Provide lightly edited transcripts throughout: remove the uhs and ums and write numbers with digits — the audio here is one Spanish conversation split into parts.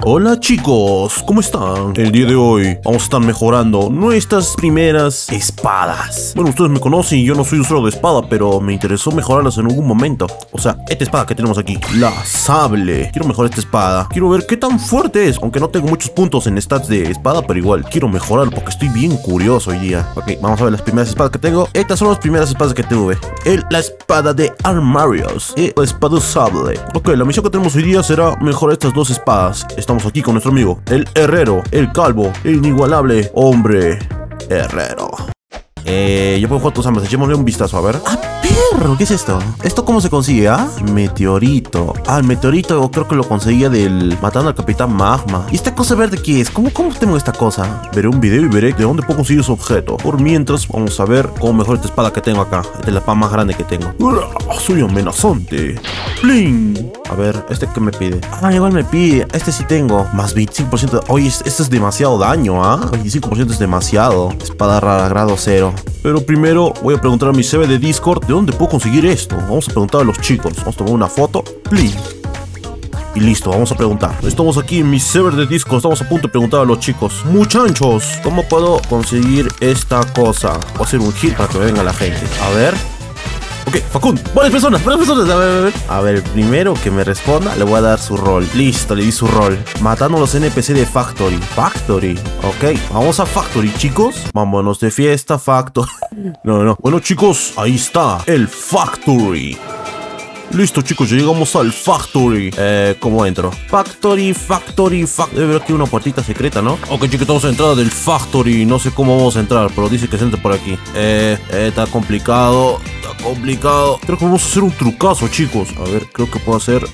Hola chicos, ¿cómo están? El día de hoy vamos a estar mejorando nuestras primeras espadas. Bueno, ustedes me conocen y yo no soy usuario de espada, pero me interesó mejorarlas en algún momento. O sea, esta espada que tenemos aquí, la sable. Quiero mejorar esta espada. Quiero ver qué tan fuerte es, aunque no tengo muchos puntos en stats de espada, pero igual quiero mejorar porque estoy bien curioso hoy día. Ok, vamos a ver las primeras espadas que tengo. Estas son las primeras espadas que tuve. La espada de Armarios y la espada sable. Ok, la misión que tenemos hoy día será mejorar estas dos espadas. Estamos aquí con nuestro amigo, el herrero, el calvo, el inigualable hombre herrero. Yo puedo jugar tus armas, echémosle un vistazo, a ver. ¡Ah, perro! ¿Qué es esto? ¿Esto cómo se consigue, ah? Meteorito. Ah, el meteorito creo que lo conseguía matando al Capitán Magma. ¿Y esta cosa verde qué es? ¿Cómo tengo esta cosa? Veré un video y veré de dónde puedo conseguir ese objeto. Por mientras, vamos a ver cómo mejor esta espada que tengo acá. Esta es la espada más grande que tengo. Soy amenazante. ¡Pling! A ver, ¿este qué me pide? Ah, igual me pide. Este sí tengo. Más 25%. Oye, esto es demasiado daño, ¿ah? 25% es demasiado. Espada rara, grado 0. Pero primero voy a preguntar a mi server de Discord de dónde puedo conseguir esto. Vamos a preguntar a los chicos. Vamos a tomar una foto. ¡Pling! Y listo, vamos a preguntar. Estamos aquí en mi server de Discord. Estamos a punto de preguntar a los chicos. Muchachos, ¿cómo puedo conseguir esta cosa? Voy a hacer un hit para que venga la gente. A ver. Ok, Facundo, varias personas. A ver, primero que me responda, le voy a dar su rol. Listo, le di su rol. Matando a los NPC de Factory. Ok, vamos a Factory, chicos. Vámonos de fiesta, Factory. No. Bueno, chicos, ahí está, el Factory. Listo, chicos, ya llegamos al Factory. ¿Cómo entro? Factory. Debe haber aquí una puertita secreta, ¿no? Ok, chicos, estamos a la entrada del Factory. No sé cómo vamos a entrar, pero dice que se entre por aquí. Está complicado. Creo que vamos a hacer un trucazo, chicos. A ver, creo que puedo hacer...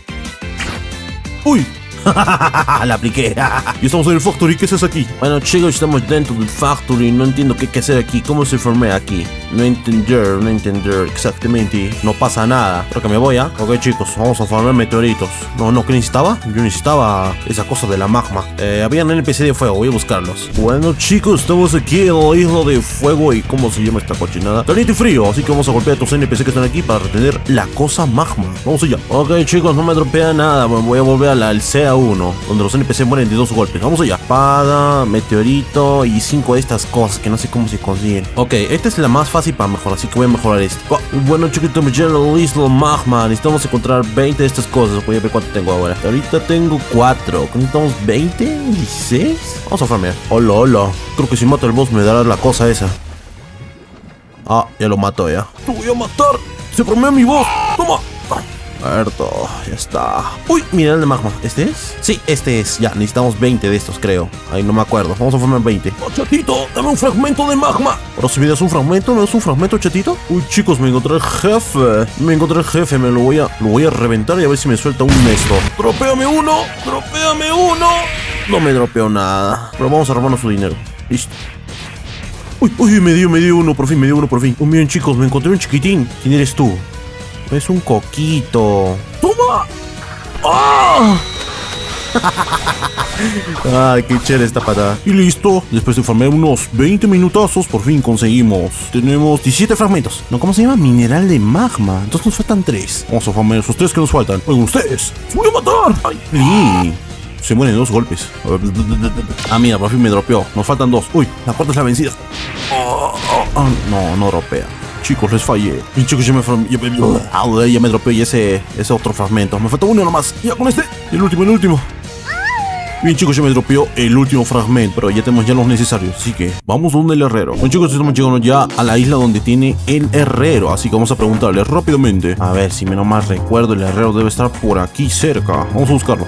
¡Uy! La apliqué. Y estamos en el Factory. ¿Qué haces aquí? Bueno, chicos, estamos dentro del Factory. No entiendo qué hay que hacer aquí. ¿Cómo se formé aquí? No entender exactamente. No pasa nada. Creo que me voy, ¿ah? Ok, chicos, vamos a formar meteoritos. No, ¿qué necesitaba? Yo necesitaba esa cosa de la magma. Había un NPC de fuego. Voy a buscarlos. Bueno, chicos, estamos aquí en la isla de fuego. ¿Y cómo se llama esta cochinada? Caliente y frío. Así que vamos a golpear a estos NPC que están aquí para retener la cosa magma. Vamos allá. Ok, chicos, no me dropea nada. Voy a volver al CA1, donde los NPC mueren de 2 golpes. Vamos allá. Espada, meteorito y 5 de estas cosas que no sé cómo se consiguen. Ok, esta es la más fácil para mejorar, así que voy a mejorar esto. Bueno, chicos, estamos ya en la isla magma. Necesitamos encontrar 20 de estas cosas. Voy a ver cuánto tengo ahora. Ahorita tengo 4. ¿Necesitamos 20? ¿16? Vamos a farmear. Hola. Creo que si mato al boss me dará la cosa esa. Ah, ya lo mató ya. ¡Te voy a matar! ¡Se farmea mi boss! ¡Toma! Muerto, ya está. Uy, mineral de magma. ¿Este es? Sí, este es. Ya, necesitamos 20 de estos, creo. Ahí no me acuerdo. Vamos a formar 20. ¡Oh, chatito! ¡Dame un fragmento de magma! Ahora si me das un fragmento, ¿me das un fragmento, chatito? Uy, chicos, me encontré el jefe. Me lo voy a reventar y a ver si me suelta un esto. ¡Dropéame uno! No me dropeó nada. Pero vamos a robarnos su dinero. Listo. Uy, me dio uno por fin, Oh, miren, chicos, me encontré un chiquitín. ¿Quién eres tú? Es un coquito. ¡Toma! ¡Ah! Ay, qué chévere esta patada. Y listo. Después de farmear unos 20 minutazos, por fin conseguimos. Tenemos 17 fragmentos. No, ¿cómo se llama? Mineral de magma. Entonces nos faltan 3. Vamos a farmear esos 3 que nos faltan. Oigan, ustedes. ¡Se voy a matar! ¡Ay! Sí. Se mueren 2 golpes. Ah, mira, por fin me dropeó. Nos faltan 2. Uy, la cuarta es la vencida. No dropea. Chicos, les fallé. Y chicos, ya me dropeó y ese otro fragmento. Me falta uno nomás. Ya con este. El último. Bien, chicos, ya me dropeó el último fragmento. Pero ya tenemos los necesarios. Así que vamos donde el herrero. Bueno, chicos, estamos llegando ya a la isla donde tiene el herrero. Así que vamos a preguntarle rápidamente. A ver, si menos mal recuerdo, el herrero debe estar por aquí cerca. Vamos a buscarlo.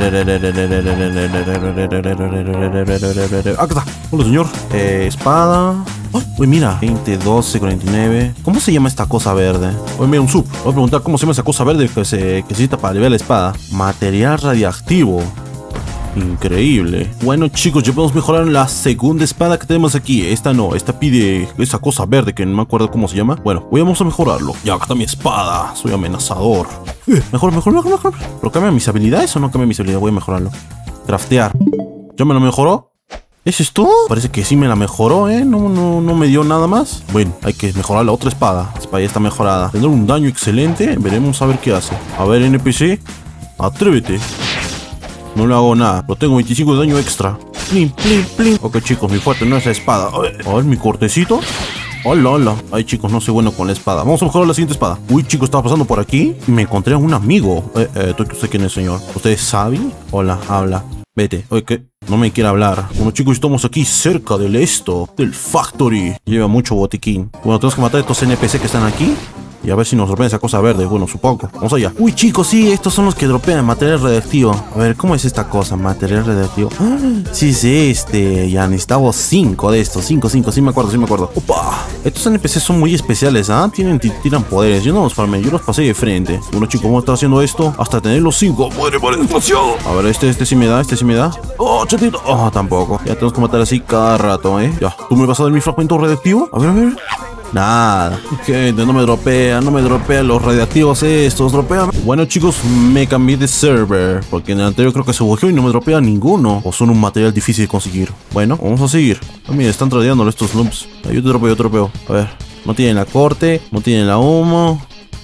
Acá está. Hola, señor. Espada. Uy, mira, 20, 12, 49. ¿Cómo se llama esta cosa verde? Uy, mira, un sub. Voy a preguntar cómo se llama esa cosa verde que se necesita para liberar la espada. Material radiactivo. Increíble. Bueno, chicos, ya podemos mejorar la segunda espada que tenemos aquí. Esta no, esta pide esa cosa verde que no me acuerdo cómo se llama. Bueno, vamos a mejorarlo. Ya, acá está mi espada. Soy amenazador. Mejor. ¿Pero cambia mis habilidades o no cambia mis habilidades? Voy a mejorarlo. Craftear. ¿Ya me lo mejoró? ¿Eso es todo? Parece que sí me la mejoró, ¿eh? No me dio nada más. Bueno, hay que mejorar la otra espada. La espada ya está mejorada. Tendrá un daño excelente. Veremos a ver qué hace. A ver, NPC. Atrévete. No le hago nada. Lo tengo 25 de daño extra. Plin, plin, plin. Ok, chicos, mi fuerte no es la espada. A ver, mi cortecito. Hola, hola. Ay, chicos, no soy bueno con la espada. Vamos a buscar la siguiente espada. Uy, chicos, estaba pasando por aquí y me encontré a un amigo. ¿Usted quién es, señor? ¿Usted sabe? Hola, habla. Vete. Oye, ¿qué? No me quiere hablar. Bueno, chicos, estamos aquí cerca del del factory. Lleva mucho botiquín. Bueno, tenemos que matar a estos NPC que están aquí. Y a ver si nos dropean esa cosa verde. Bueno, supongo. Vamos allá. Uy, chicos, sí, estos son los que dropean material radioactivo. A ver, ¿cómo es esta cosa? Material radioactivo. ¡Ah! Sí, ya necesitamos 5 de estos. 5. Sí me acuerdo. ¡Opa! Estos NPCs son muy especiales, ¿ah? Tiran poderes. Yo no los farmé, yo los pasé de frente. Bueno, chicos, vamos a estar haciendo esto hasta tener los 5. ¡Madre, desgraciado! A ver, este sí me da, ¡Oh, chatito! ¡Oh, tampoco! Ya tenemos que matar así cada rato, ¿eh? Ya. ¿Tú me vas a dar mi fragmento radioactivo? A ver. Nada, gente, no me dropea los radiactivos estos, dropean. Bueno, chicos, me cambié de server porque en el anterior creo que se bugueó y no me dropea ninguno. O son un material difícil de conseguir. Bueno, vamos a seguir. Mira, están tradeándolo estos noobs. Yo te dropeo. A ver, no tienen la corte, no tienen la humo.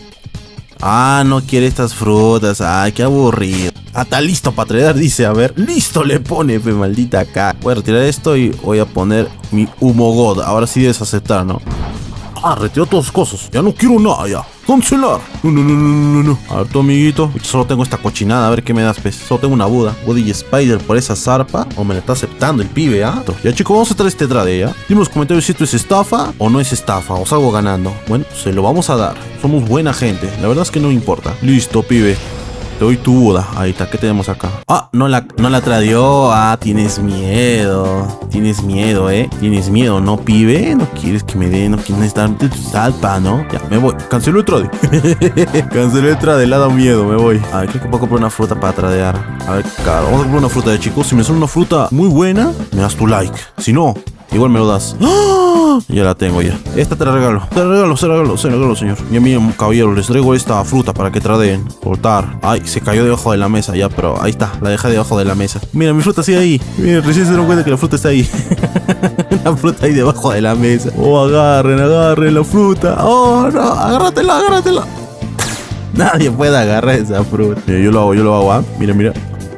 Ah, no quiere estas frutas. Ay, qué aburrido. Ah, está listo para tradear, dice. A ver, listo le pone, pe, maldita acá. Voy a retirar esto y voy a poner mi humo god. Ahora sí debes aceptar, ¿no? Ah, retiró todas las cosas. Ya no quiero nada, ya. Cancelar. No. A ver, tu amiguito. Solo tengo esta cochinada. A ver qué me das, pues. Solo tengo una Buda. Woody y Spider por esa zarpa. O me la está aceptando el pibe, ¿ah? Ya, chicos, vamos a traer este trade, ¿ya? Dime en los comentarios si esto es estafa o no es estafa. O salgo ganando. Bueno, se lo vamos a dar. Somos buena gente. La verdad es que no importa. Listo, pibe. Te doy tu Buda. Ahí está, ¿qué tenemos acá? Ah, no la tradeó. Ah, tienes miedo. Tienes miedo, ¿no, pibe? No quieres que me dé, no quieres darte tu salpa, ¿no? Ya, me voy. Canceló el trade. Canceló el trade, le ha dado miedo, me voy. A ver, creo que puedo comprar una fruta para tradear. A ver, claro, vamos a comprar una fruta, chicos. Si me sale una fruta muy buena, me das tu like. Si no, igual me lo das. ¡Ah! Ya la tengo ya. Esta te la regalo. Se la regalo, señor. Y a mí, caballero, les traigo esta fruta para que tradeen. Soltar. Ay, se cayó debajo de la mesa ya, pero ahí está. La dejé debajo de la mesa. Mira, mi fruta sigue ahí. Mira, recién se dieron cuenta que la fruta está ahí. La fruta ahí debajo de la mesa. Oh, agarren la fruta. Oh, no, agárratela. Nadie puede agarrar esa fruta. Mira, yo lo hago, ¿ah? Mira.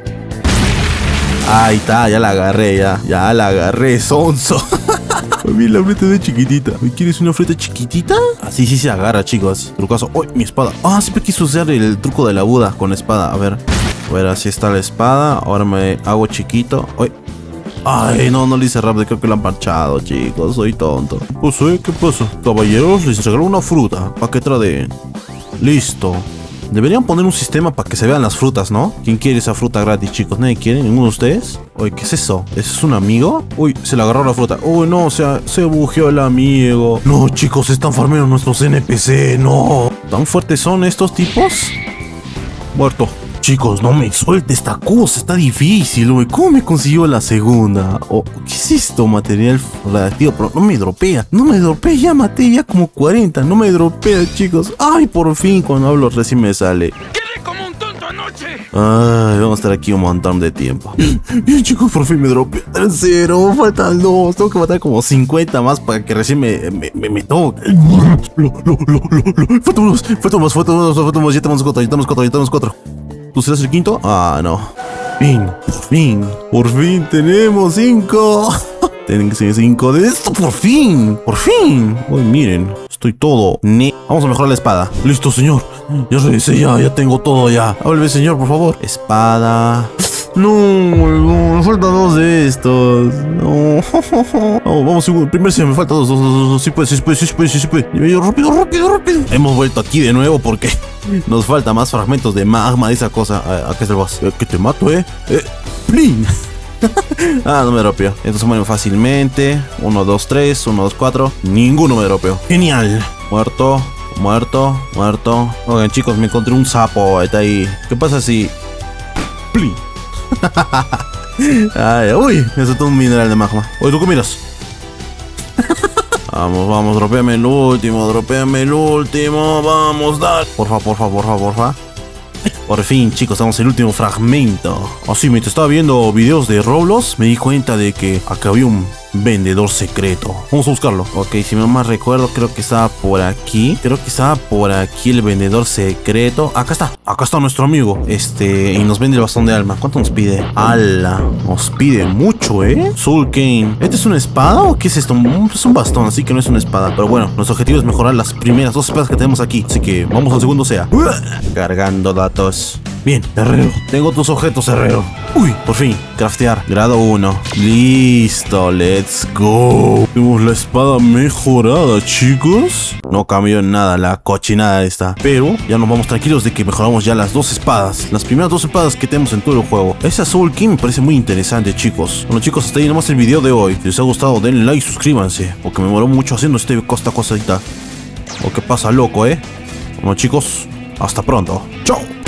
Ahí está, ya la agarré, sonso. Mira, la fruta es chiquitita. ¿Quieres una fruta chiquitita? Así sí se agarra, chicos. Trucazo. ¡Uy, mi espada! Ah, siempre quise usar el truco de la Buda con la espada. A ver, así está la espada. Ahora me hago chiquito. ¡Uy! Ay, no le hice rápido. Creo que lo han parchado, chicos. Soy tonto. Pues, ¿qué pasa? Caballeros, les regaló una fruta. ¿Para qué tradeen? Listo. Deberían poner un sistema para que se vean las frutas, ¿no? ¿Quién quiere esa fruta gratis, chicos? ¿Nadie quiere? ¿Ninguno de ustedes? Oye, ¿qué es eso? ¿Ese es un amigo? Uy, se le agarró la fruta. Uy, no, o sea, se bugueó el amigo. No, chicos, están farmeando nuestros NPC, no. ¿Tan fuertes son estos tipos? Muerto. Chicos, no me suelte esta cosa, está difícil, güey. ¿Cómo me consiguió la segunda? Oh, ¿qué es esto? Material radioactivo, pero no me dropea. Ya maté ya como 40. No me dropea, chicos. Ay, por fin, cuando hablo recién me sale. ¡Quedé como un tonto anoche! Ay, vamos a estar aquí un montón de tiempo. Bien, chicos, por fin me dropea. Tercero, faltan 2. Tengo que matar como 50 más para que recién me toque. Faltan más. Ya tenemos 4. ¿Tú serás el quinto? Ah, no. Por fin tenemos 5. Tienen que ser 5 de esto, por fin. Uy, miren, estoy todo Vamos a mejorar la espada. Listo, señor. Ya revisé, ya tengo todo ya. Háblame, señor, por favor. Espada. No, me faltan 2 de estos. No. Vamos, primero sí me faltan 2. Sí puede. Rápido. Hemos vuelto aquí de nuevo porque nos falta más fragmentos de magma de esa cosa. Acá está el boss. Que te mato, ¡Plin! Ah, no me dropeó. Estos se mueren fácilmente. 1, 2, 3. 1, 2, 4. Ninguno me dropeó. Genial. Muerto. Oigan, chicos, me encontré un sapo. Está ahí. ¿Qué pasa si... ¡Plin! Ay, uy, me soltó un mineral de magma. Oye, ¿tú qué miras? Vamos, dropeame el último. Vamos, dale. Porfa. Por fin, chicos, tenemos el último fragmento. Así, mientras estaba viendo videos de Roblox, me di cuenta de que acá había un vendedor secreto. Vamos a buscarlo. Ok, si no más recuerdo, creo que estaba por aquí. Creo que estaba por aquí el vendedor secreto. Acá está. Acá está nuestro amigo. Y nos vende el bastón de alma. ¿Cuánto nos pide? ¡Hala! Nos pide mucho, ¿eh? Soul Cane. ¿Este es una espada o qué es esto? Es un bastón, así que no es una espada. Pero bueno, nuestro objetivo es mejorar las primeras 2 espadas que tenemos aquí. Así que vamos al segundo sea. Cargando datos. Bien, herrero. Tengo tus objetos, herrero. Uy, por fin. Craftear. Grado 1. Listo, let's go. Tenemos la espada mejorada, chicos. No cambió en nada la cochinada esta. Pero ya nos vamos tranquilos de que mejoramos ya las 2 espadas. Las primeras 2 espadas que tenemos en todo el juego. Esa Soul King me parece muy interesante, chicos. Bueno, chicos, hasta ahí nomás el video de hoy. Si les ha gustado, denle like y suscríbanse. Porque me demoró mucho haciendo esta cosita. O qué pasa, loco, ¿eh? Bueno, chicos, hasta pronto. Chao.